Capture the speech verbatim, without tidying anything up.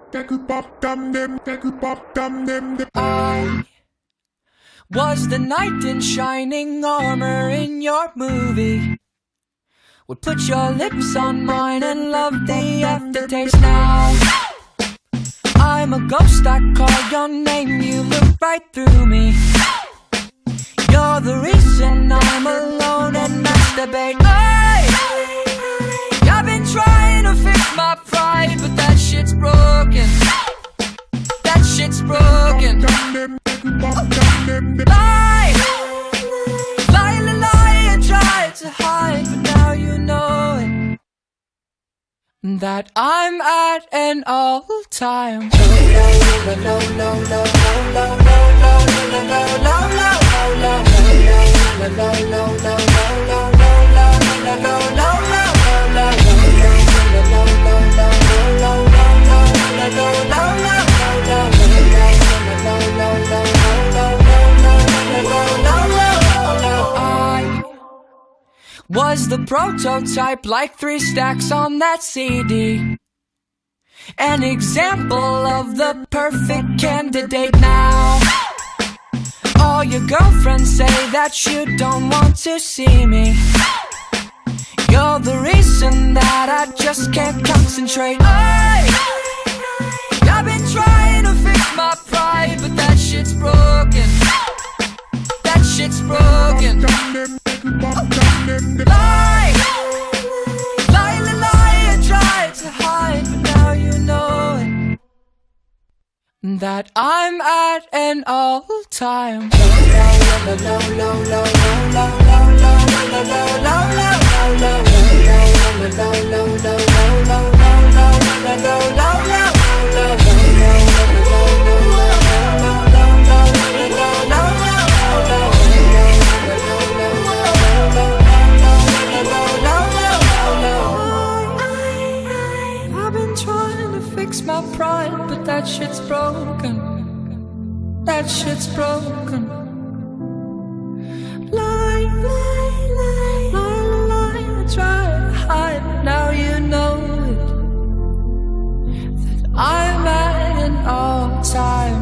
I was the knight in shining armor in your movie. Would put your lips on mine and love the aftertaste. Now I'm a ghost, I call your name, you look right through me. You're the reason I'm alone and masturbate. Hey, I've been trying to fix my pride, but that shit's broken. That shit's broken. Lie, lie, lie, lie, I tried to hide, but now you know it, that I'm at an all-time. Was the prototype, like three stacks on that C D, an example of the perfect candidate. Now all your girlfriends say that you don't want to see me. You're the reason that I just can't concentrate. Hey, I've been trying to fix my pride, but that shit's broken. That shit's broken. Lie, lie, lie, lie, I tried to hide, but now you know it, that I'm at an all-time. My pride, but that shit's broken. That shit's broken. Lie, lie, lie, lie, lie, I try to hide, but now you know it, that I'm at an all-time